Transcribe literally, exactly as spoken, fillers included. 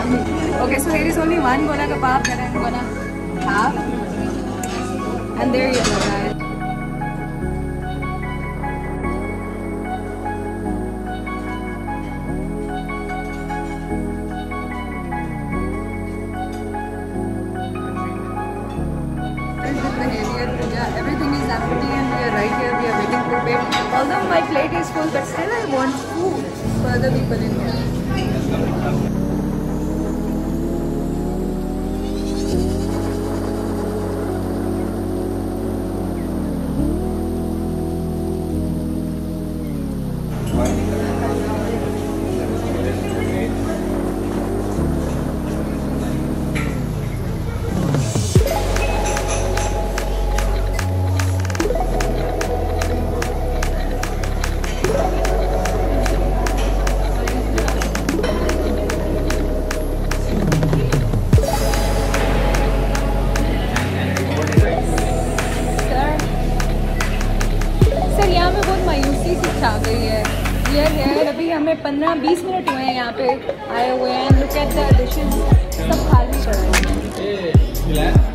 yummy. Okay, so here is only one gona kebab that I'm gonna have. And there you go, guys. Everything is empty and we are right here, we are waiting for pay. Although my plate is full, but still I want food for other people in here. आ गई है ये है। अभी हमें पंद्रह बीस minute हुए हैं यहाँ पे आए हुए हैं। लुक एट द डिशेस, सब खाली पड़ा है।